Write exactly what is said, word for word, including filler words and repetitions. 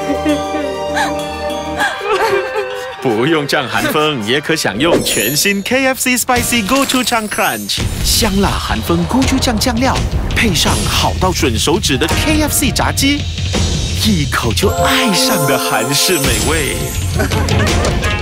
不用降寒风，也可享用全新 K F C Spicy Gochujang Crunch， 香辣韩风咕啾酱酱料，配上好到吮手指的 K F C 炸鸡，一口就爱上的韩式美味。